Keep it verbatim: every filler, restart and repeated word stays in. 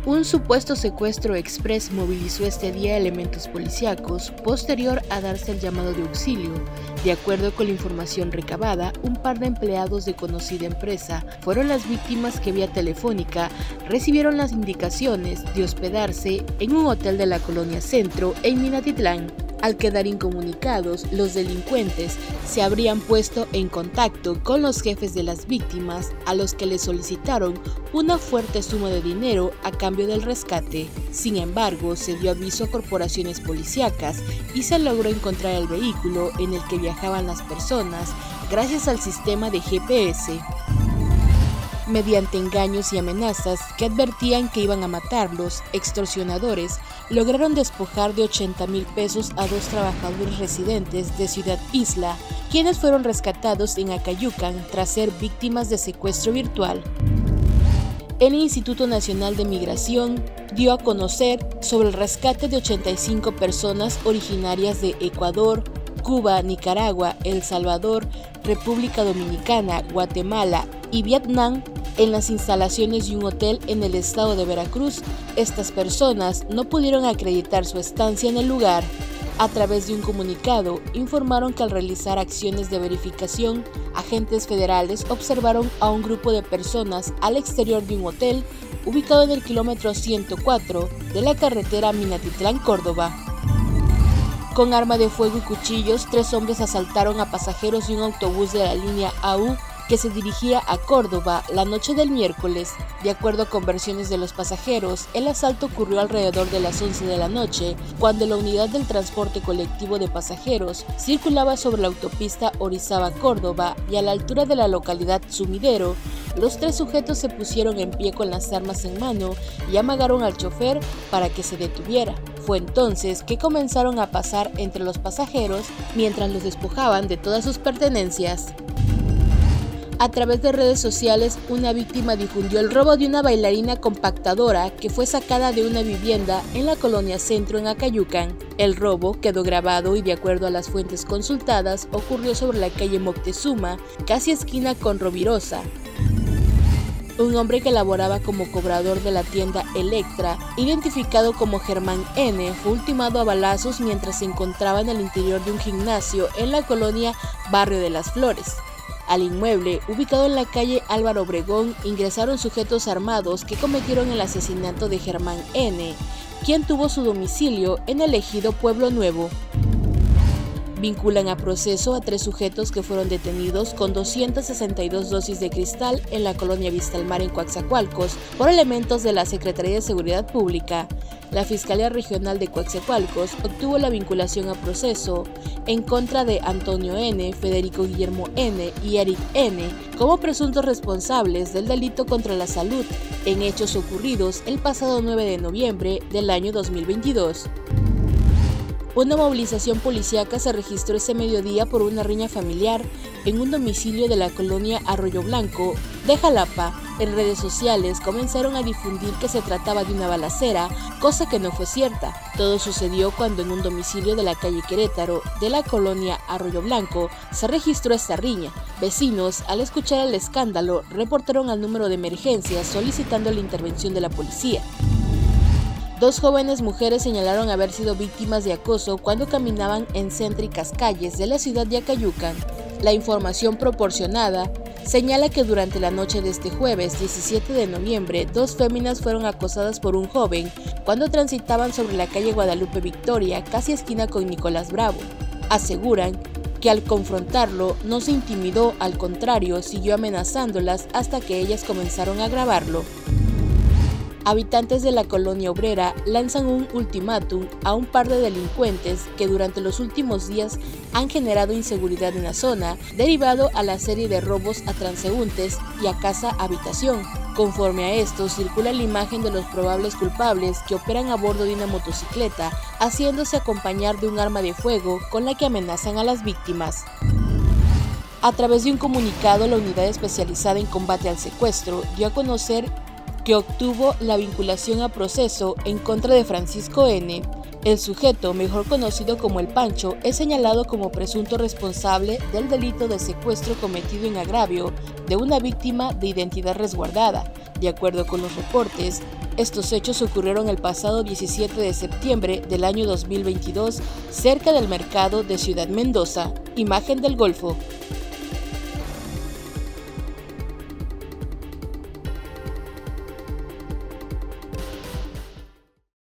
Un supuesto secuestro express movilizó este día elementos policíacos posterior a darse el llamado de auxilio. De acuerdo con la información recabada, un par de empleados de conocida empresa fueron las víctimas que vía telefónica recibieron las indicaciones de hospedarse en un hotel de la colonia Centro en Minatitlán. Al quedar incomunicados, los delincuentes se habrían puesto en contacto con los jefes de las víctimas, a los que les solicitaron una fuerte suma de dinero a cambio del rescate. Sin embargo, se dio aviso a corporaciones policíacas y se logró encontrar el vehículo en el que viajaban las personas gracias al sistema de G P S. Mediante engaños y amenazas que advertían que iban a matarlos, extorsionadores lograron despojar de ochenta mil pesos a dos trabajadores residentes de Ciudad Isla, quienes fueron rescatados en Acayucan tras ser víctimas de secuestro virtual. El Instituto Nacional de Migración dio a conocer sobre el rescate de ochenta y cinco personas originarias de Ecuador, Cuba, Nicaragua, El Salvador, República Dominicana, Guatemala y Vietnam en las instalaciones de un hotel en el estado de Veracruz. Estas personas no pudieron acreditar su estancia en el lugar. A través de un comunicado, informaron que al realizar acciones de verificación, agentes federales observaron a un grupo de personas al exterior de un hotel ubicado en el kilómetro ciento cuatro de la carretera Minatitlán-Córdoba. Con arma de fuego y cuchillos, tres hombres asaltaron a pasajeros de un autobús de la línea A U que se dirigía a Córdoba la noche del miércoles. De acuerdo con versiones de los pasajeros, el asalto ocurrió alrededor de las once de la noche, cuando la unidad del transporte colectivo de pasajeros circulaba sobre la autopista Orizaba-Córdoba y a la altura de la localidad Sumidero. Los tres sujetos se pusieron en pie con las armas en mano y amagaron al chofer para que se detuviera. Fue entonces que comenzaron a pasar entre los pasajeros mientras los despojaban de todas sus pertenencias. A través de redes sociales, una víctima difundió el robo de una bailarina compactadora que fue sacada de una vivienda en la colonia Centro en Acayucan. El robo quedó grabado y, de acuerdo a las fuentes consultadas, ocurrió sobre la calle Moctezuma, casi esquina con Rovirosa. Un hombre que laboraba como cobrador de la tienda Electra, identificado como Germán N., fue ultimado a balazos mientras se encontraba en el interior de un gimnasio en la colonia Barrio de las Flores. Al inmueble, ubicado en la calle Álvaro Obregón, ingresaron sujetos armados que cometieron el asesinato de Germán N., quien tuvo su domicilio en el ejido Pueblo Nuevo. Vinculan a proceso a tres sujetos que fueron detenidos con doscientas sesenta y dos dosis de cristal en la colonia Vista al Mar en Coatzacoalcos por elementos de la Secretaría de Seguridad Pública. La Fiscalía Regional de Coatzacoalcos obtuvo la vinculación a proceso en contra de Antonio N., Federico Guillermo N. y Eric N. como presuntos responsables del delito contra la salud en hechos ocurridos el pasado nueve de noviembre del año dos mil veintidós. Una movilización policíaca se registró ese mediodía por una riña familiar en un domicilio de la colonia Arroyo Blanco de Jalapa. En redes sociales comenzaron a difundir que se trataba de una balacera, cosa que no fue cierta. Todo sucedió cuando en un domicilio de la calle Querétaro de la colonia Arroyo Blanco se registró esta riña. Vecinos, al escuchar el escándalo, reportaron al número de emergencias solicitando la intervención de la policía. Dos jóvenes mujeres señalaron haber sido víctimas de acoso cuando caminaban en céntricas calles de la ciudad de Acayucan. La información proporcionada señala que durante la noche de este jueves diecisiete de noviembre, dos féminas fueron acosadas por un joven cuando transitaban sobre la calle Guadalupe Victoria, casi esquina con Nicolás Bravo. Aseguran que al confrontarlo no se intimidó, al contrario, siguió amenazándolas hasta que ellas comenzaron a grabarlo. Habitantes de la colonia obrera lanzan un ultimátum a un par de delincuentes que durante los últimos días han generado inseguridad en la zona, derivado a la serie de robos a transeúntes y a casa-habitación. Conforme a esto, circula la imagen de los probables culpables que operan a bordo de una motocicleta, haciéndose acompañar de un arma de fuego con la que amenazan a las víctimas. A través de un comunicado, la unidad especializada en combate al secuestro dio a conocer que obtuvo la vinculación a proceso en contra de Francisco N. El sujeto, mejor conocido como El Pancho, es señalado como presunto responsable del delito de secuestro cometido en agravio de una víctima de identidad resguardada. De acuerdo con los reportes, Estos hechos ocurrieron el pasado diecisiete de septiembre del año dos mil veintidós cerca del mercado de Ciudad Mendoza, imagen del Golfo.